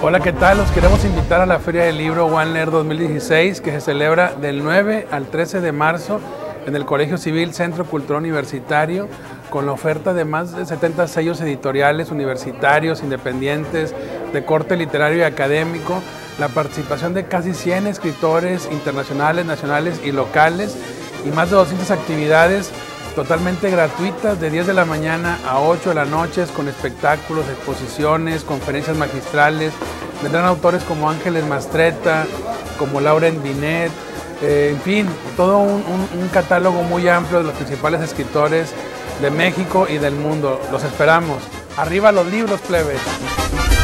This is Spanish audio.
Hola, ¿qué tal? Los queremos invitar a la Feria del Libro One Leer 2016 que se celebra del 9 al 13 de marzo en el Colegio Civil Centro Cultural Universitario, con la oferta de más de 70 sellos editoriales universitarios, independientes, de corte literario y académico, la participación de casi 100 escritores internacionales, nacionales y locales, y más de 200 actividades totalmente gratuitas de 10 de la mañana a 8 de la noche, con espectáculos, exposiciones, conferencias magistrales. Vendrán autores como Ángeles Mastretta, como Laurent Binet, en fin, todo un catálogo muy amplio de los principales escritores de México y del mundo. Los esperamos. ¡Arriba los libros, plebes!